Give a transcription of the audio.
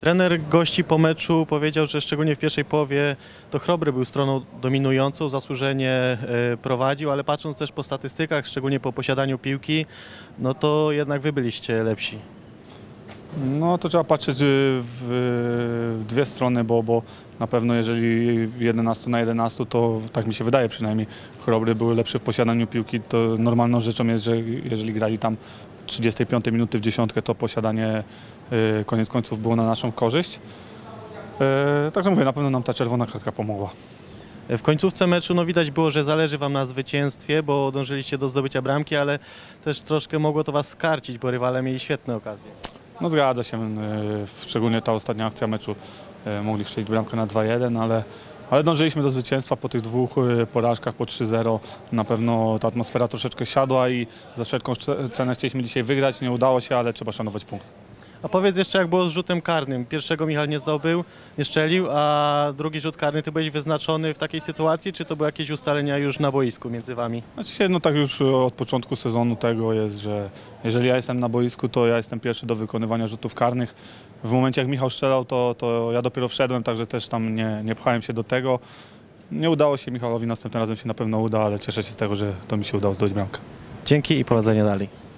Trener gości po meczu powiedział, że szczególnie w pierwszej połowie to Chrobry był stroną dominującą, zasłużenie prowadził, ale patrząc też po statystykach, szczególnie po posiadaniu piłki, no to jednak wy byliście lepsi. No to trzeba patrzeć w dwie strony, bo na pewno jeżeli 11 na 11, to tak mi się wydaje przynajmniej, Chrobry były lepsze w posiadaniu piłki. To normalną rzeczą jest, że jeżeli grali tam 35 minuty w dziesiątkę, to posiadanie koniec końców było na naszą korzyść. Także mówię, na pewno nam ta czerwona kartka pomogła. W końcówce meczu no widać było, że zależy wam na zwycięstwie, bo dążyliście do zdobycia bramki, ale też troszkę mogło to was skarcić, bo rywale mieli świetne okazje. No zgadza się, szczególnie ta ostatnia akcja meczu, mogli strzelić bramkę na 2-1, ale dążyliśmy do zwycięstwa po tych dwóch porażkach, po 3-0. Na pewno ta atmosfera troszeczkę siadła i za wszelką cenę chcieliśmy dzisiaj wygrać. Nie udało się, ale trzeba szanować punkt. A powiedz jeszcze, jak było z rzutem karnym. Pierwszego Michał nie zdobył, nie strzelił, a drugi rzut karny ty byłeś wyznaczony w takiej sytuacji, czy to były jakieś ustalenia już na boisku między wami? Znaczy no tak już od początku sezonu tego jest, że jeżeli ja jestem na boisku, to ja jestem pierwszy do wykonywania rzutów karnych. W momencie jak Michał strzelał, to ja dopiero wszedłem, także też tam nie pchałem się do tego. Nie udało się Michałowi, następnym razem się na pewno uda, ale cieszę się z tego, że to mi się udało zdobyć bramkę. Dzięki i powodzenia dalej.